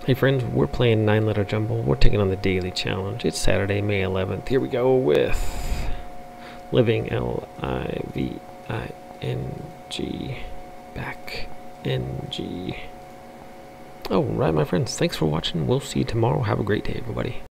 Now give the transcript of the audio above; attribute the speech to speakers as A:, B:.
A: Hey friends, we're playing 9-letter Jumble. We're taking on the daily challenge. It's Saturday, May 11th. Here we go with living, Living, back, NG. Alright, my friends, thanks for watching. We'll see you tomorrow. Have a great day, everybody.